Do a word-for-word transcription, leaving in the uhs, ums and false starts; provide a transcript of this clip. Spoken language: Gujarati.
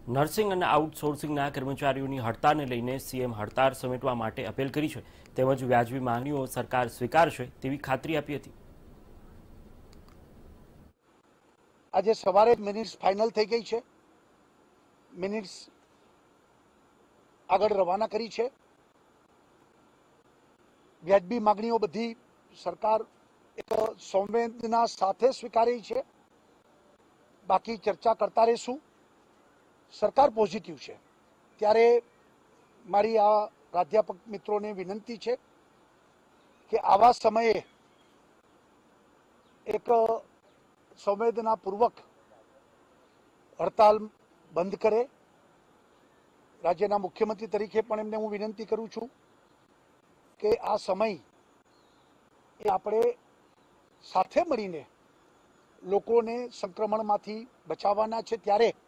નર્સિંગ અને આઉટસોર્સિંગના કર્મચારીઓની હડતાળને લઈને સીએમ હડતાળ સમેટવા માટે અપીલ કરી છે, તેમજ વ્યાજબી માંગણીઓ સરકાર સ્વીકારશે તેવી ખાતરી આપી હતી. આજે સવારે મિનિટ્સ ફાઇનલ થઈ ગઈ છે. મિનિટ્સ આગળ રવાના કરી છે. વ્યાજબી માંગણીઓ બધી સરકાર એક સંવેદના સાથે સ્વીકારી છે. બાકી ચર્ચા કરતા રહીશું. સરકાર પોઝિટિવ છે. ત્યારે મારી આ પ્રાધ્યાપક મિત્રોને વિનંતી છે કે આવા સમયે એક સંવેદનાપૂર્વક હડતાલ બંધ કરે. રાજ્યના મુખ્યમંત્રી તરીકે પણ એમને હું વિનંતી કરું છું કે આ સમય એ આપણે સાથે મળીને લોકોને સંક્રમણમાંથી બચાવવાના છે. ત્યારે